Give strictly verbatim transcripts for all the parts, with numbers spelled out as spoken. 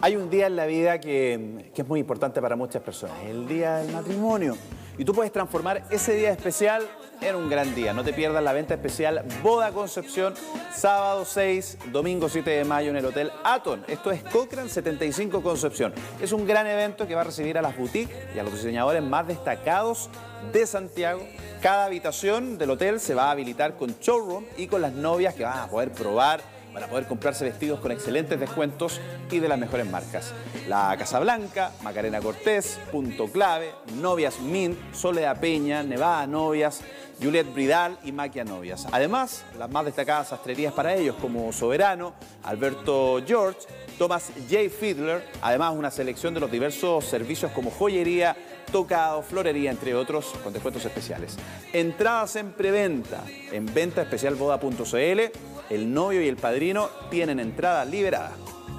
Hay un día en la vida que, que es muy importante para muchas personas, el día del matrimonio. Y tú puedes transformar ese día especial en un gran día. No te pierdas la venta especial Boda Concepción, sábado seis, domingo siete de mayo en el Hotel Aton. Esto es Cochrane setenta y cinco Concepción. Es un gran evento que va a recibir a las boutiques y a los diseñadores más destacados de Santiago. Cada habitación del hotel se va a habilitar con showroom y con las novias que van a poder probar, van a poder comprarse vestidos con excelentes descuentos y de las mejores marcas. La Casa Blanca, Macarena Cortés, Punto Clave, Novias Mint, Soledad Peña, Nevada Novias, Juliet Bridal y Maquia Novias. Además, las más destacadas sastrerías para ellos como Soberano, Alberto George, Thomas J. Fiedler, además una selección de los diversos servicios como joyería, tocado, florería, entre otros, con descuentos especiales. Entradas en preventa en venta especial boda punto cl. El novio y el padrino tienen entrada liberada.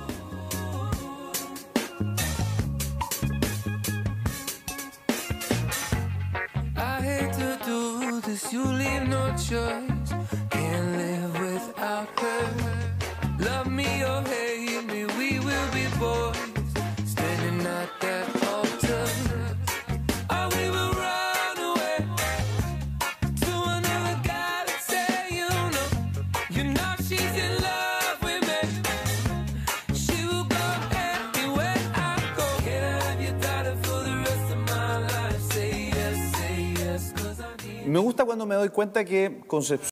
You leave no choice, can't live without her. Love me or hate me, we will be boys, standing at that altar. Or we will run away to another guy that say you know, you know she's in love with me. She will go anywhere I go. Can I have your daughter for the rest of my life? Say yes, say yes, 'cause I need. Me gusta cuando me doy cuenta que Concepción